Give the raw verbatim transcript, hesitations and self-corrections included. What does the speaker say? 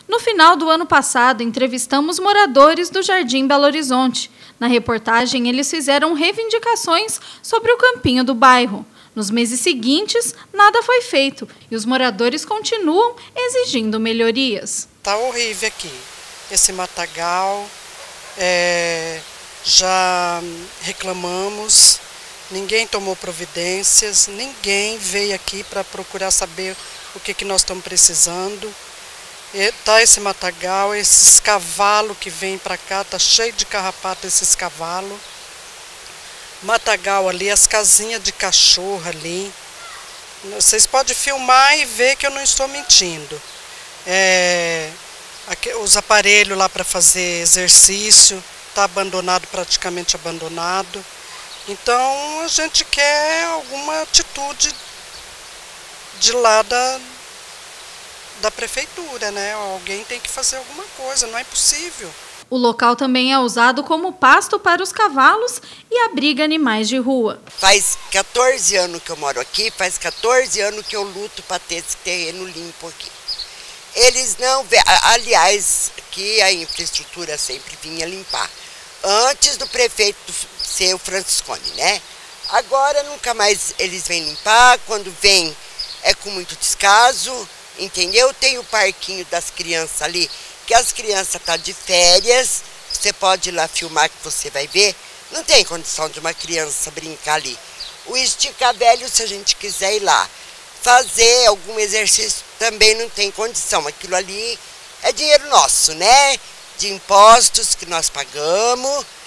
No final do ano passado, entrevistamos moradores do Jardim Belo Horizonte. Na reportagem, eles fizeram reivindicações sobre o campinho do bairro. Nos meses seguintes, nada foi feito e os moradores continuam exigindo melhorias. Tá horrível aqui, esse matagal, é, já reclamamos, ninguém tomou providências, ninguém veio aqui para procurar saber o que, que nós estamos precisando. Tá esse matagal, esses cavalos que vêm para cá, tá cheio de carrapato esses cavalos. Matagal ali, as casinhas de cachorro ali. Vocês podem filmar e ver que eu não estou mentindo. É, aqui, os aparelhos lá para fazer exercício, tá abandonado, praticamente abandonado. Então a gente quer alguma atitude de lá da, da prefeitura, né? Alguém tem que fazer alguma coisa, não é possível. O local também é usado como pasto para os cavalos e abriga animais de rua. Faz quatorze anos que eu moro aqui, faz quatorze anos que eu luto para ter esse terreno limpo aqui. Eles não, aliás, que a infraestrutura sempre vinha limpar. Antes do prefeito ser o Franciscone, né? Agora nunca mais eles vêm limpar, quando vem é com muito descaso, entendeu? Tem o parquinho das crianças ali, que as crianças estão de férias, você pode ir lá filmar que você vai ver, não tem condição de uma criança brincar ali. O Estica Velho, se a gente quiser ir lá fazer algum exercício, também não tem condição. Aquilo ali é dinheiro nosso, né? De impostos que nós pagamos.